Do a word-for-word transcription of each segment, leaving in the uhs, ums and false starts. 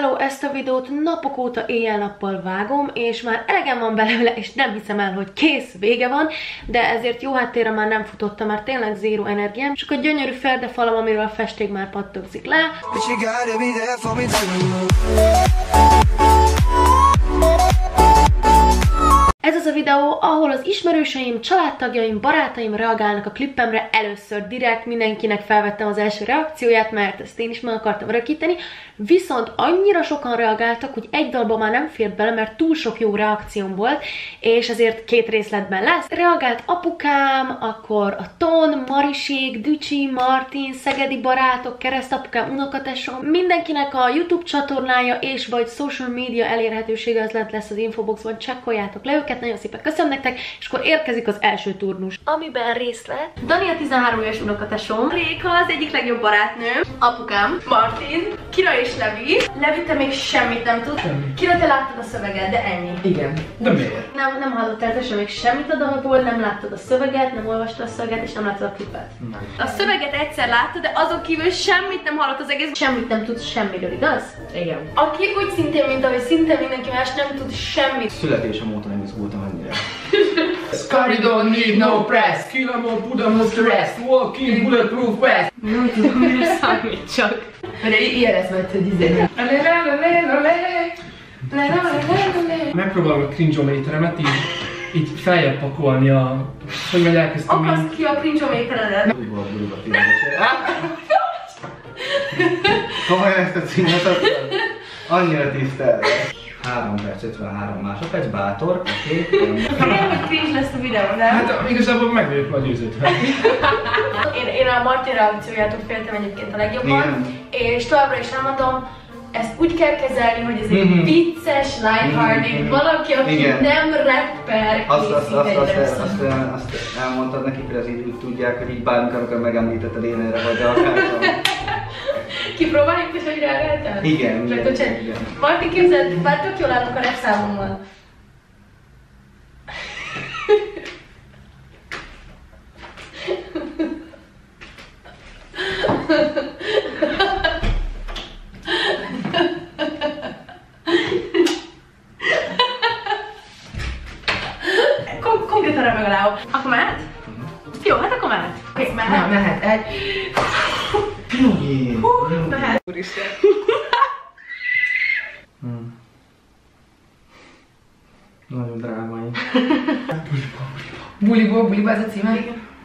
Hello, ezt a videót napok óta éjjel-nappal vágom, és már elegem van belőle, és nem hiszem el, hogy kész, vége van, de ezért jó háttérre már nem futottam, már tényleg zéró energiám, csak a gyönyörű ferdefalam, amiről a festék már pattogzik le. Ez az a videó, ahol az ismerőseim, családtagjaim, barátaim reagálnak a klippemre először direkt, mindenkinek felvettem az első reakcióját, mert ezt én is meg akartam örökíteni, viszont annyira sokan reagáltak, hogy egy dalba már nem fért bele, mert túl sok jó reakcióm volt, és ezért két részletben lesz. Reagált apukám, akkor a Ton, Marisék, Dücsi, Martin, szegedi barátok, keresztapukám, unokatesom, mindenkinek a YouTube csatornája és vagy social media elérhetősége az lent lesz az infoboxban, csekkoljátok le őket, nagyon szépen köszönöm nektek, és akkor érkezik az első turnus, amiben részt vett Dani a tizenhárom éves unokatesom, Réka az egyik legjobb barátnőm, apukám, Martin, Kira és Levi. Levi, te még semmit nem tud. Semmi. Kira, te láttad a szöveget, de ennyi. Igen. De miért? Nem, nem hallottál te sem még semmit a dalból, nem láttad a szöveget, nem olvastad a szöveget, és nem láttad a klipet. Nem. A szöveget egyszer láttad, de azon kívül semmit nem hallott az egész. Semmit nem tudsz semmiről, igaz? Igen. Aki úgy szintén, mint ahogy szinte mindenki más nem tud semmit. Születésem óta nem izgultam annyira. Scary don't need no press, kill em all, put em on stress, walking bulletproof vest. Nem tudom, mire számít csak. Mert ilyen lesz majd, hogy izé. Megpróbálom a cringe-ométeremet így, így feljebb pakolni a... Hogy majd elkezdtem így... Akaszd ki a cringe-ométeredet. Úgy volt buliba filmet. Komolyan ezt a címet adtad? Annyira tisztelve. három perc, ötvenhárom másodperc, bátor, oké. Igen, hogy cringe lesz a videó, nem? Hát igazából meg vagyok már győződve. Én, én a Martin reakciójától féltem egyébként a legjobban, igen. És továbbra is elmondom, ezt úgy kell kezelni, hogy ez egy mm-hmm. vicces, lighthearted, mm-hmm. valaki, aki igen. nem rapper, azt, azt, azt, azt, azt, azt, azt elmondtad nekik, hogy az így úgy tudják, hogy így bármikor, amikor megemlítetted én erre vagy akárcsom. Kipróbáljuk is, hogy reagáltál? Igen, igen, igen, igen. Martin, képzeld, bár tök jól állok a rap számommal. Kom konkrétan reagálok. Akkor mehet? Uh-huh. Jó, hát akkor mehet. Oké, mehet. Na, mehet. Egy... Nyugi! Hú, mehet. Úristen. Hmm. Nagyon drámai. Buliból, buliba ez a címe?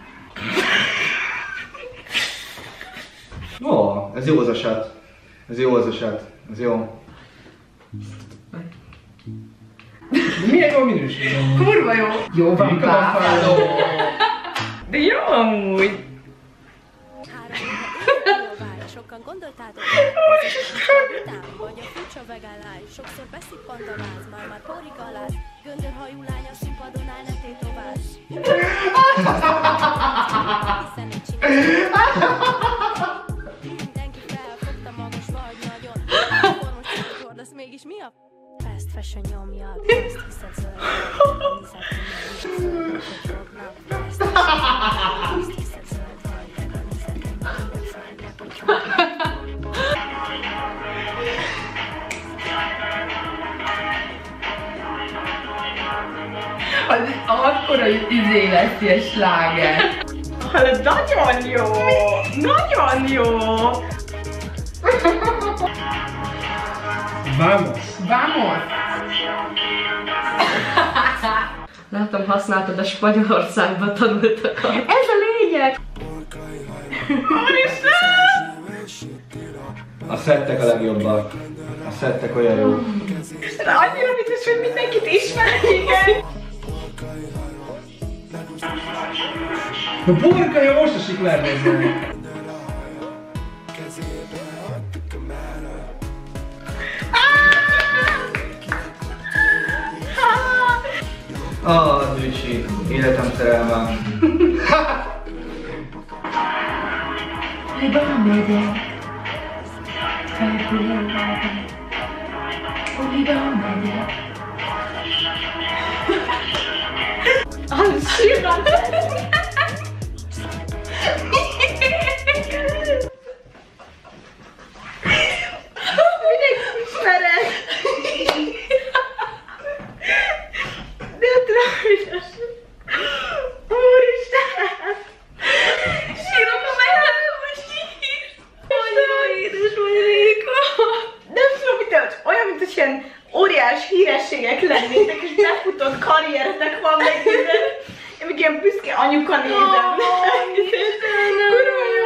Ó, ez jó az a shot. Ez jó az a shot. Ez jó. Milyen jó minőség? Kurva jó! Jó van, páfáló! De jó amúgy! Sokan gondoltátok, hogy vagy a furcsa vegálás, sokszor beszippant a váz, már-már porig aláz, göndörhajú lány a színpadon áll, ne tétovás. Hiszen így csinálsz. Mindenki felfogta, magas vagy nagyon. Akkor most így hordasz, mégis mi a fast fashion nyomja? Azt hiszed zöld, hiszed zöld, hogy fognak fast fashion. Azt hiszed zöld, Az akkora izé lesz ilyen sláger. Hát nagyon jó! Nagyon jó! Vamos! Vamos! Látom, használtad a Spanyolországban tanultakat. Ez a lényeg! A szettek a legjobbak. A szettek olyan jó. Annyira vicces, hogy mindenkit ismerek, igen! A burkaja most esik lernézni. Ah, Dücsi, életem szerelmem. Liban megyek, felpülön vágom, Liban megyek. Az sírban! Mindenki ismer ilyen óriás hírességek lennétek, és befutott karrieretek van meg minden. Én még ilyen büszke anyuka nézem. Kurva jó!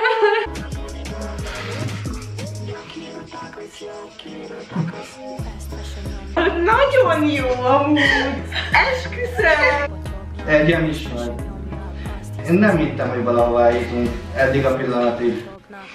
Nagyon jó amúgy! Esküszöm! Egyen is vagy. Én nem hittem, hogy valahova eljutunk eddig a pillanatig.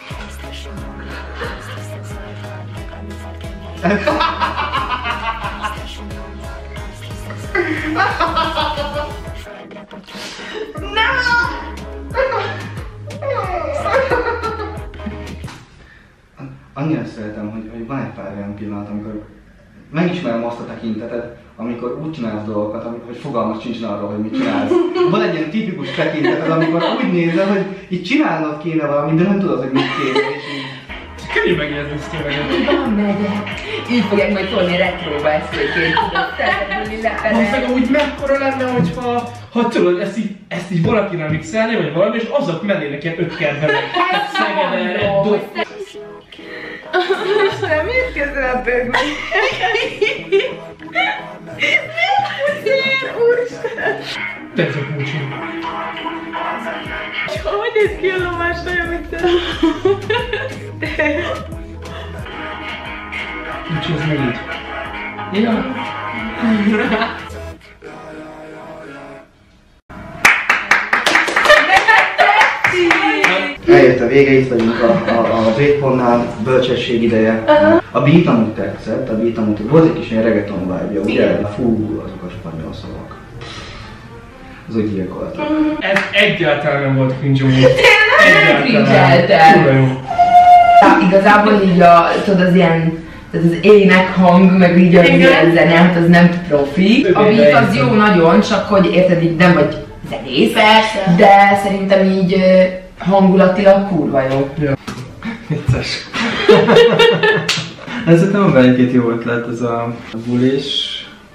Annyira szeretem, hogy, hogy van egy pár olyan pillanat, amikor megismerem azt a tekintetet, amikor úgy csinálsz dolgokat, hogy fogalmas sincs arról, hogy mit csinálsz. Van egy ilyen tipikus tekinteted, amikor úgy nézel, hogy így csinálnod kéne valamit, de nem tudod, hogy mit kéne, és így... Könnyű megijedni szöveget. Van megyek. Így fogják majd tolni retróba ezt egyébként. Aztán amúgy mekkora lenne, hogyha ha tudod, ezt így, ezt így valakinek mixelni, vagy valami, és azok mennének ilyen öt kertbe meg. Szegedre, dob. Isten, miért kezdem a bőgni? Miért, úristen? Te ez a Pucsi. Hogy néz ki a lovás olyan, mint te? Pucsi, ez meg így. Ja. Eljött a vége, itt vagyunk a, a, a végpontnál, bölcsesség ideje. Uh-huh. A beat amúgy tetszett, a beat amúgy volt egy kis ilyen reggaeton vibe-ja, ugye? Fú, azok a spanyol szavak. Az úgy gyilkoltak. Uh-huh. Ez egyáltalán nem volt cringe amúgy. Tényleg cringe-eltem. Kurva jó. Igazából így a, tudod, az ilyen, tehát az ének hang, meg így az ilyen zene, hát az nem profi. A beat az jó nagyon, csak hogy érted, így nem vagy zenész, de szerintem így hangulatilag kurva jó. Ja. Vicces. Ez szerintem van egy-két jó ötlet, ez a bulis,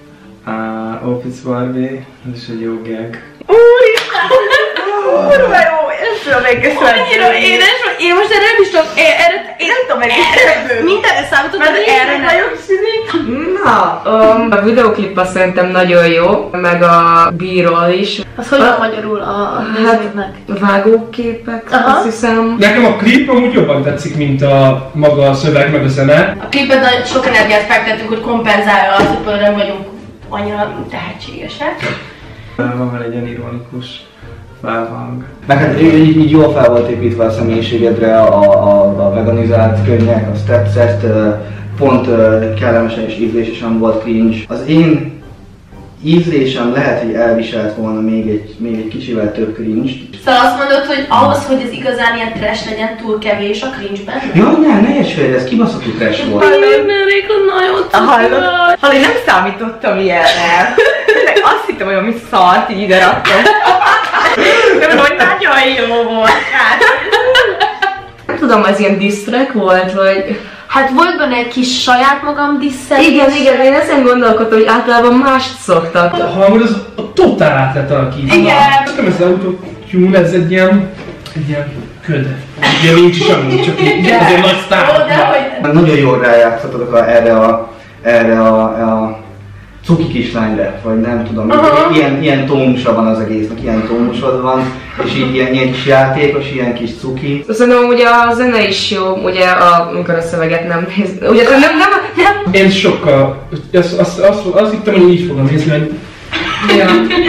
a Office Barbie, ez is egy jó gag. Úristen! Kurva jó! Nem tudom megköszönni. Annyira édes, hogy én most erre nem is tudom, én, erre, én nem tudom megköszönni. mindenre számítottam, de erre nem. Na, um, a videóklip szerintem nagyon jó, meg a B-roll is. Az hogy van magyarul a nézőknek? Vágóképek, azt hiszem. Nekem a klip amúgy jobban tetszik, mint a maga a szöveg, meg a zene. A klipet nagyon sok energiát fektettünk, hogy kompenzálja azt, hogy például nem vagyunk annyira tehetségesek. Van vele egy ilyen ironikus felhang. Meg hát így, így jól fel volt építve a személyiségedre, a, a, a veganizált könnyek, azt tetszett, pont kellemesen és ízlésesen volt cringe. Az én ízlésem lehet, hogy elviselt volna még egy, még egy kicsivel több cringe-t. Szóval azt mondod, hogy ahhoz, hogy ez igazán ilyen trash legyen, túl kevés a cringe-ben? Jaj, nem, ne érts fel, ez kibaszottul trash volt. Hallod, Réka, nagyon Hallod? Hallod, én nem számítottam ilyenre. Azt hittem, hogy valami szart így ide raktam. De hogy nagyon jó volt. Nem tudom, ez ilyen diss track volt, vagy... Hát volt benne egy kis saját magam disszet. Igen, igen, én ezen gondolkodtam, hogy általában mást szoktak. A hangod az a totál át lett alakítva. Igen. Nem ez az autotune, ez egy ilyen, egy ilyen köd. Ugye nincs is amúgy, csak így azért nagy sztár. Nagyon jól rájátszottak erre a, erre a, a cuki kislányra, vagy nem tudom, uh-huh. ilyen, ilyen tónusa van az egésznek, ilyen tónusod van, és így ilyen, ilyen kis játékos, ilyen kis cuki. Szerintem ugye a zene is jó, ugye a, amikor a szöveget nem néz, ugye nem, nem, nem. Én sokkal, azt, azt, azt, azt hittem, hogy így fogom nézni, hogy... Ja.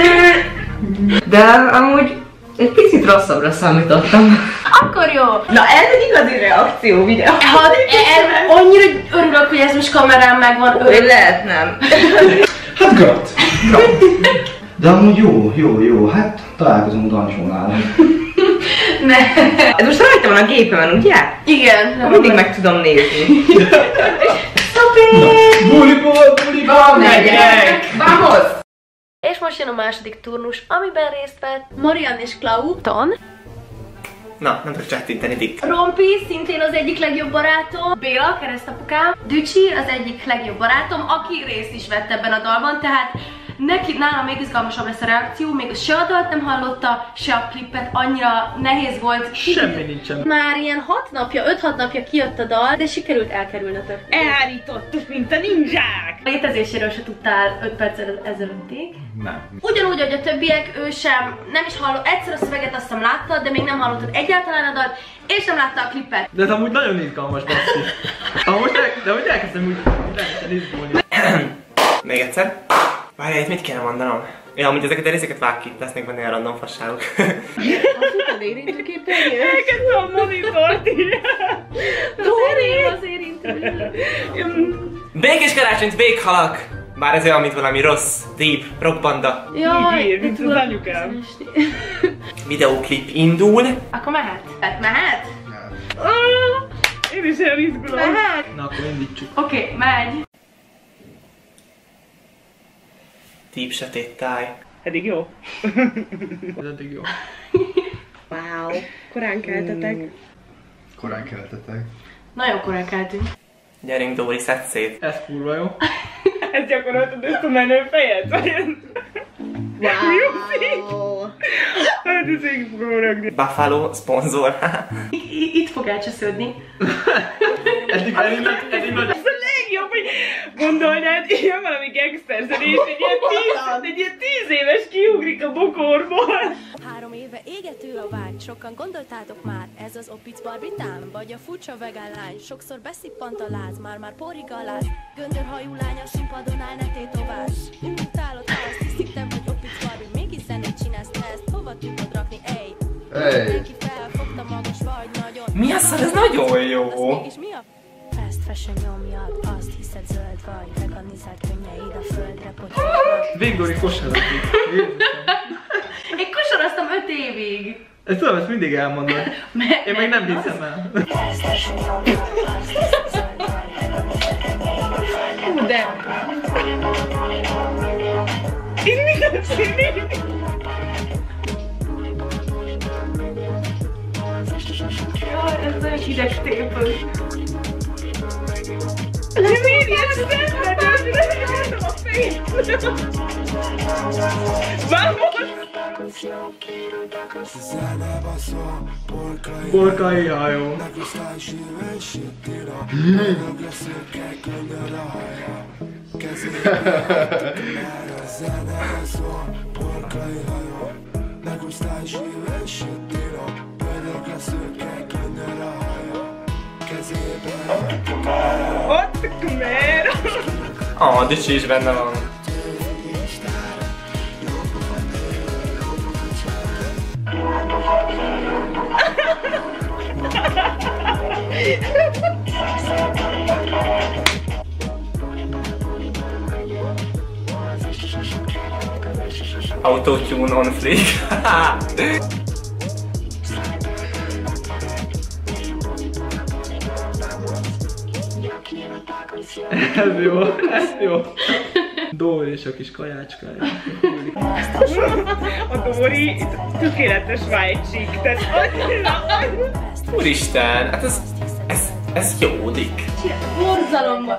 De amúgy egy picit rosszabbra számítottam. Akkor jó. Na ez egy igazi reakció videó. Hát el, annyira örülök, hogy ez most kamerán megvan. Örül. Lehet nem. Hát grat. Grat. De amúgy jó, jó, jó, hát találkozunk Dancsónál. Ne. Ez most rajta van a gépemen, ugye? Igen. Mindig meg tudom nézni. Szupi! Buliból, buliból megyek! Vamos! És most jön a második turnus, amiben részt vett Marian és Clau-ton. Na, nem tudok csettinteni, Dick. Rompi, szintén az egyik legjobb barátom. Béla, keresztapukám. Dücsi, az egyik legjobb barátom, aki részt is vett ebben a dalban, tehát neki, nálam még izgalmasabb lesz a reakció, még se a dalt nem hallotta, se a klippet, annyira nehéz volt. Semmi nincsen. Már ilyen hat napja, öt-hat napja kijött a dal, de sikerült elkerülnötök. Elhárítottuk, mint a ninják! Létezéséről se tudtál öt perccel ezelőttig. Nem. Ugyanúgy, hogy a többiek, ő sem, nem is hallott, egyszer a szöveget azt hiszem láttad, de még nem hallottad egyáltalán a dalt, és nem látta a klipet. De ez amúgy nagyon izgalmas, basszi. Amúgy, de hogy elkezdtem úgy rendesen izgulni. Még egyszer? Várjál, itt mit kéne mondanom? Ja, amúgy ezeket a részeket vág ki, lesznek benne a random fasságok. Azt utána érintő képernyő? Elkezdtem a monitort így. Azért, az érintő. Békés karácsonyt véghalak! Bár ez olyan, mint valami rossz, deep, rockbanda. Jaj, Mit tud anyukám? Videóklip indul. Akkor mehet? Hát mehet? Én is olyan izgulom. Mehet? Na akkor indítsuk. Oké, okay, megy. Deep sötét táj. Eddig jó. Ez eddig jó. Wow. Korán keltetek. Korán keltetek. Nagyon korán keltünk. Gyerünk, Dóri, szedd szét. Ez kurva jó. Ez gyakoroltad ezt a menő fejet? Wow. Hát ez így fogom rögni. Buffalo, szponzor. Itt fog elcsesződni. Eddig eddig nagy, eddig nagy. Ez a legjobb, hogy gondolnád, ilyen valami gangsterzenés, egy ilyen tíz, egy ilyen tíz éves kiugrik a bokorból. Három éve égető a vágy, sokan gondoltátok már, ez az Opic barbitám, vagy a furcsa vegán lány, sokszor beszippant a láz, már-már porig a láz, göndörhajú lány a színpadon áll, ne tétovás. Utálod, ha azt hiszik, te vagy Opic Barbie, mégis zenét csinálsz te ezt, hova tudod rakni, ej? Mindenki felfogta, magas vagy nagyon. Mi a szar, ez nagyon jó. Mégis mi a fast fashion nyomjad, azt hiszed zöld vagy, veganizált könnyeid a földre potyognak. Végdóri kosarazik. Én kosaraztam öt évig. Ezt tudom, ezt mindig elmondod. Én még nem hiszem el. Hú, de... Itt mi történik? Jaj, ez nagyon hideg tépő. De miért ilyen szenvedős? Látom a fejét! Vamos! Borkai hajó. Ott Khmer! Ah, Dicsi is benne van. Autotune on fleek. Ez jó, ez jó. Dóri és a kis kajácskája. A Dóri tökéletes vájtsík, tehát annyira... Úristen, hát ez, ez, ez jódik. Borzalomba.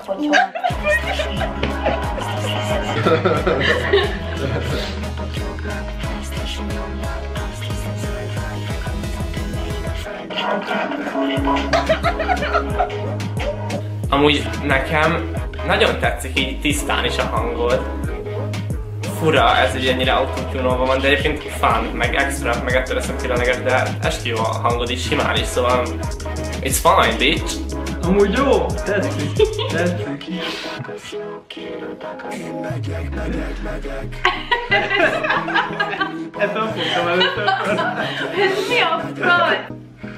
Amúgy nekem nagyon tetszik így tisztán is a hangod. Fura ez, hogy ennyire autotune-olva van, de egyébként fun, meg extra, meg ettől leszem különleges, de esti jó a hangod is, simán is, szóval it's fine, bitch. Amúgy jó, tetszik, tetszik. Ezt nem fogtam először. Ez mi a fragy?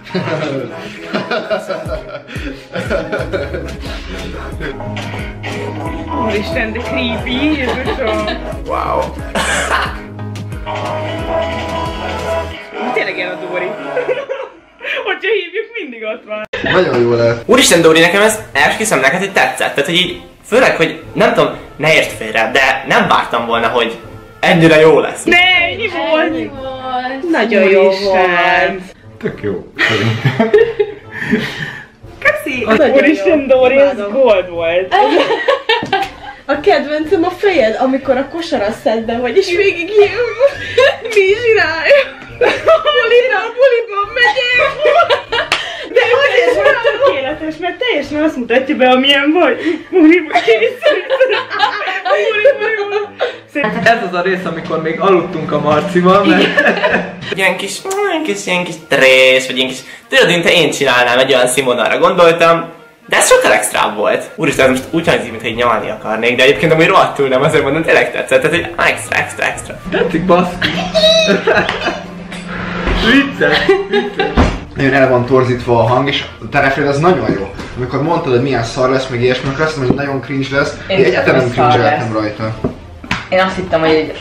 Úristen, de creepy, Jézusom! Wow. Tényleg ilyen a Dóri. Hogyha hívjuk, mindig ott van. Nagyon jó lett. Úristen, Dóri, nekem ez esküszöm neked, hogy tetszett. Tehát, hogy így, főleg, hogy nem tudom, ne értsd félre, de nem vártam volna, hogy ennyire jó lesz. Ne, ennyi volt! Ennyi volt. Nagyon jó volt! Tök jó. Köszi! Úristen, Dóri, ez gold volt! A kedvencem a fejed, amikor a kosaraszedben vagy, és végig hívom, mi csináljuk? Buliban, buliban megyek! De Azért volt tökéletes, mert teljesen azt mutatja be, amilyen vagy. Múliba készült. Ez az a rész, amikor még aludtunk a Marcival, mert... Ilyen kis, ilyen kis, ilyen kis trész, vagy ilyen kis... Tudod, mint ha én csinálnám, egy olyan színvonalra gondoltam, de ez sokkal extrább volt. Úristen, ez most úgy hangzik, mintha így nyalni akarnék, de egyébként amúgy rohadtul nem, azért mondom, tényleg tetszett, tehát hogy extra, extra, extra. Tetszik, baszki. Vicces, vicces. Nagyon el van torzítva a hang, és a terefél az nagyon jó. Amikor mondtad, hogy milyen szar lesz, meg ilyesmi, akkor azt mondom, hogy nagyon cringe lesz, én egyáltalán nem cringe-eltem rajta. Én azt hittem, hogy egy...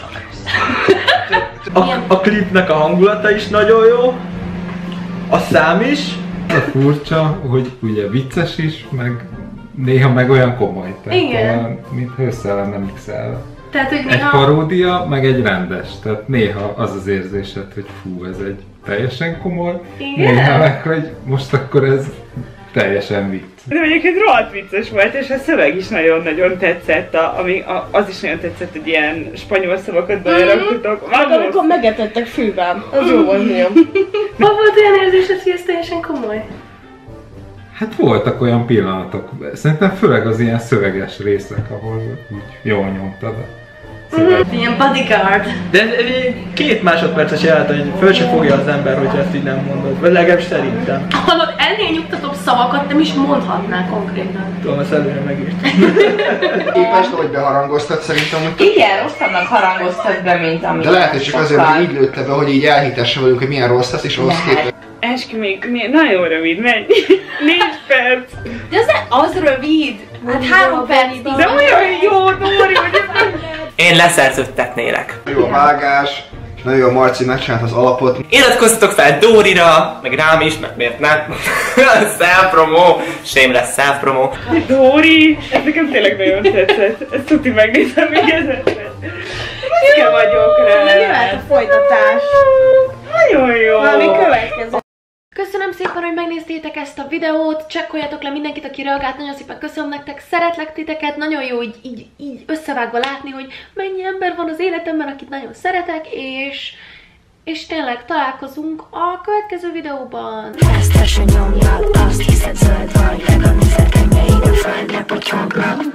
A, a klipnek a hangulata is nagyon jó, a szám is. A furcsa, hogy ugye vicces is, meg néha meg olyan komoly. Tehát igen. Olyan, mintha össze lenne mixelve. Tehát, hogy egy néha... paródia, meg egy rendes. Tehát néha az az érzésed, hogy fú, ez egy teljesen komoly. Igen? Néha meg, hogy most akkor ez teljesen vicc. De egyébként rohadt vicces volt, és a szöveg is nagyon-nagyon tetszett, a, ami, a, az is nagyon tetszett, hogy ilyen spanyol szavakat beleraktatok. Meg amikor megetettek fűvám, az jó volt miam. Ma volt olyan érzésed, hogy ez teljesen komoly? Hát voltak olyan pillanatok, szerintem főleg az ilyen szöveges részek, ahol úgy jól nyomtad a szöveg. Mm, ilyen bodyguard. De ez egy két másodperces jelenet, hogy föl se fogja az ember, hogyha ezt így nem mondod. Vagy legalábbis szerintem. Hallod, ennél nyugtatóbb szavakat nem is mondhatnál konkrétan. Tudom, ezt előre megírtam. Képes, hogy beharangoztad szerintem, hogy... Igen, rosszabbnak harangoztad be, mint amit... De lehet, hogy csak azért, hogy így lőtte be, hogy így elhitesse velünk, hogy milyen rossz lesz, és ahhoz képest... Eskü, még, még nagyon rövid, menj! Négy perc! De az, az rövid! Hát három perc! De olyan jó, Dóri, hogy Én leszerződtetnélek. Jó a vágás, és nagyon jó a Marci megcsinált az alapot. Iratkozzatok fel Dórira, meg rám is, mert miért nem? Self-promo, shameless self-promo. Dóri, ez nekem tényleg nagyon tetszett. Ezt tudni megnézem még ezetet. Büszke vagyok rá. Mi lehet a folytatás? Nagyon jó. Valami következő. Köszönöm szépen, hogy megnéztétek ezt a videót, csekkoljatok le mindenkit, aki reagált, nagyon szépen köszönöm nektek, szeretlek titeket, nagyon jó így, így, így összevágva látni, hogy mennyi ember van az életemben, akit nagyon szeretek, és, és tényleg találkozunk a következő videóban. Fast fashion nyomjad, azt hiszed zöld vagy, legalább nézek, ennyi ide fel, ne potyognak.